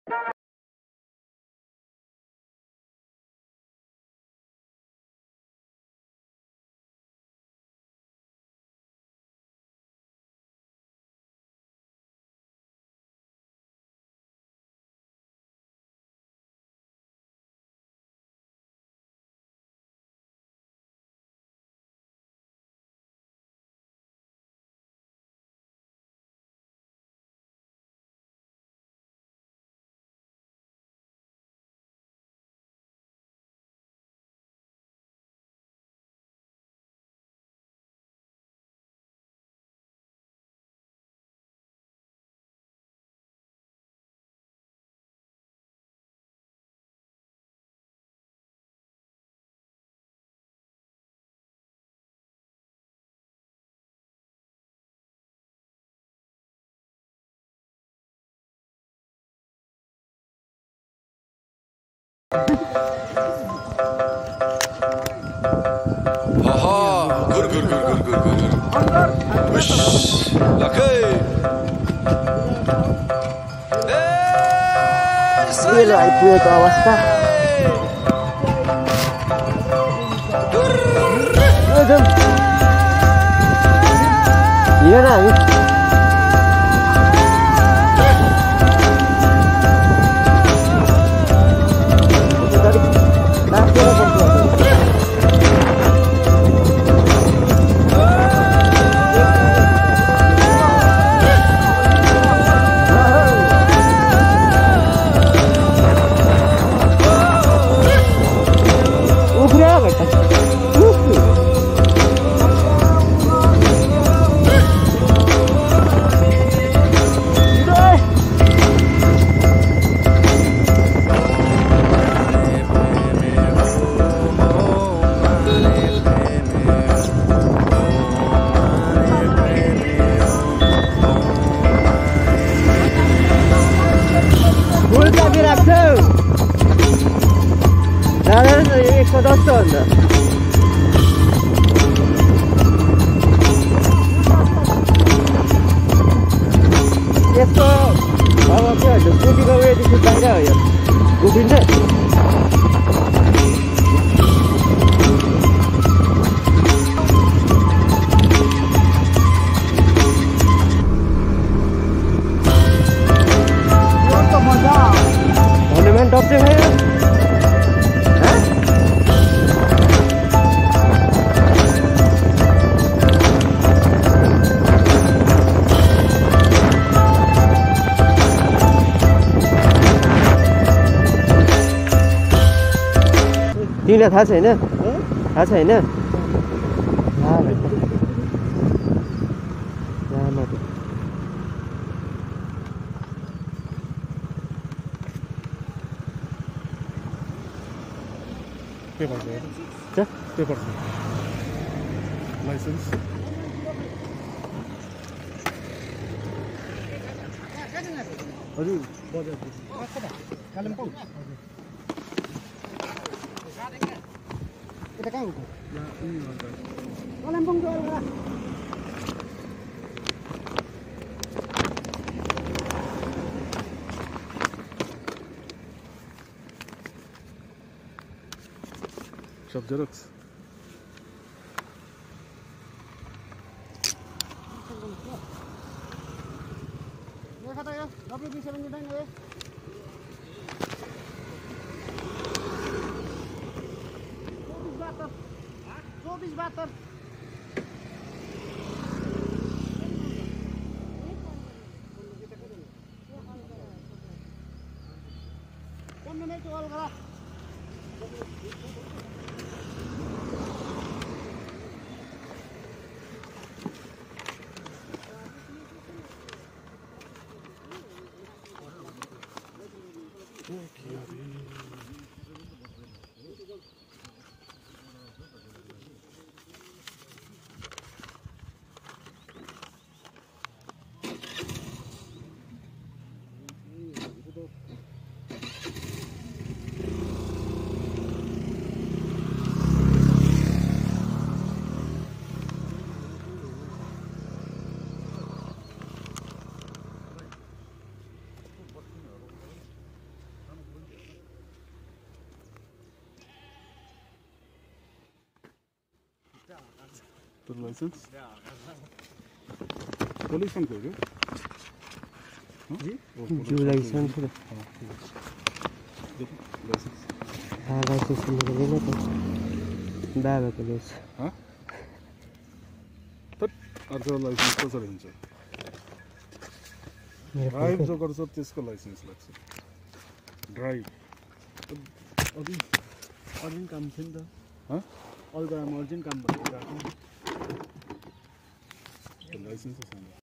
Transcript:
Ini आइपुगेको अवस्था हिँड न हामी यस्तो अब के भन्छ स्कुटीको उयोदेखि बाहिर हो यो उभिन्छ भन्नुमा डब्जे भयो तिमीलाई थाहा छैन थाहा छैन पेपर लाइसेन्स हजुर बजार Kalimpong kita kan Kampung jual lah shop Xerox ya kata ya tapi bisa menyedain ya 24 Kung may tuwal ka तर लाइसेन्स पोल्युसन को हो जी जो लाइसेंस है लाइसेन्स हाँ लाइसेंस मिलेगा ना तो बाबा को लेस हाँ तब अर्को लाइसेन्स कसरी हुन्छ ड्राइभ जो गर्छ त्यसको लाइसेन्स लाग्छ ड्राइभ अर्जेन्ट काम थियो नि त हाँ अलगढामा अर्जेन्ट काम भएको लाइसेन्स छैन